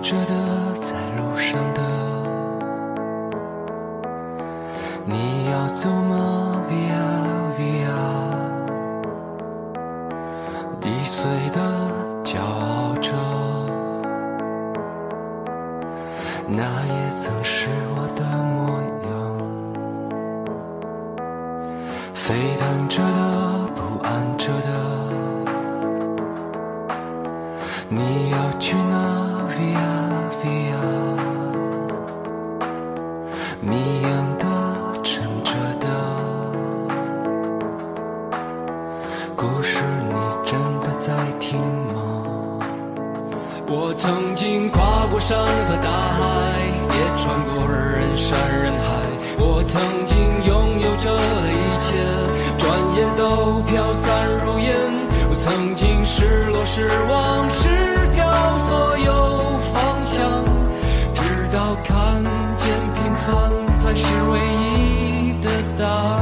着的，在路上的，你要走吗 ？Via Via， 易碎的骄傲着，那也曾是我的模样。沸腾着的，不安着的，你要去哪 ？Via Via， 谜样的，沉着的，故事你真的在听吗？我曾经跨过山和大海，也穿过人山人海。我曾经拥有着的一切，转眼都飘散如烟。我曾经失落失望失掉所有方向，直到看见平凡才是唯一的答案。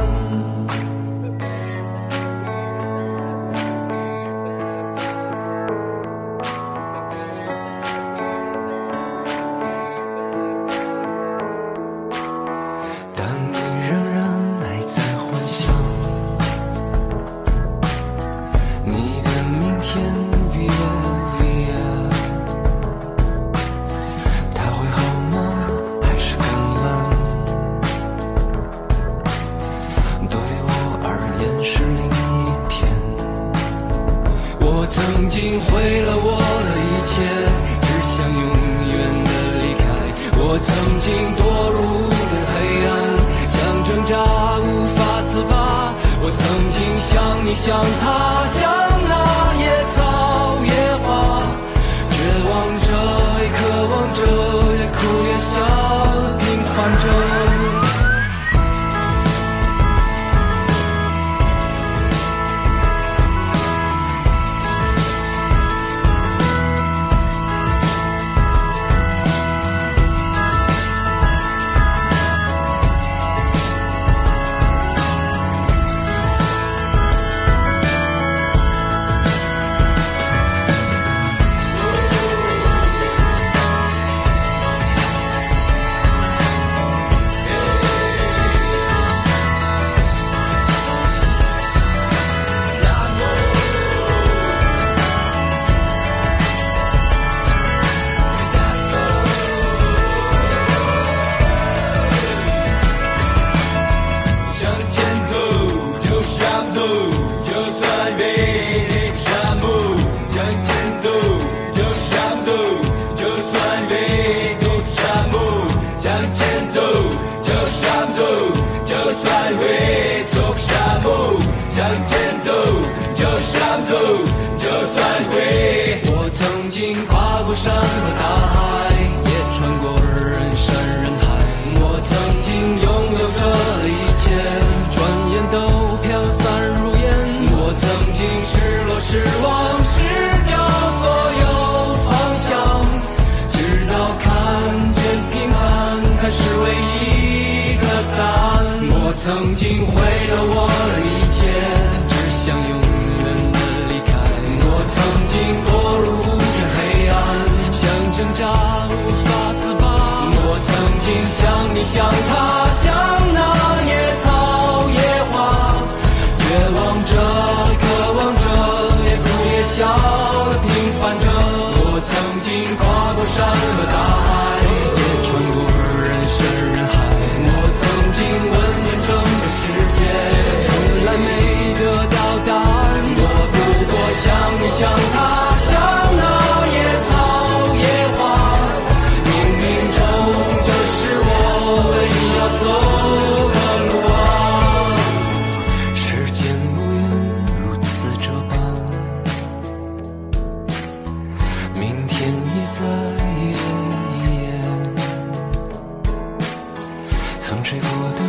曾经毁了我的一切，只想永远的离开。我曾经堕入了黑暗，想挣扎无法自拔。我曾经像你像他，像那野草野花，绝望着也渴望着，也哭也笑，平凡着。我曾经跨过山和大海，也穿过人山人海。我曾经拥有着的一切，转眼都飘散如烟。我曾经失落失望失掉所有方向，直到看见平凡才是唯一的答案。我曾经毁了我的一切，只想永远的离开。我曾经堕入这黑暗，想挣扎无法自拔。我曾经像你像他，像那野草野花，绝望着渴望着，也哭也笑的平凡着。我曾经跨过山和大海，也穿过人山人海。我曾经问遍整个世界，从来没得到答案。我不过像你像他，像那野草野花，冥冥中这是我唯一要走的路啊。时间如云如此这般，明天已在风吹过的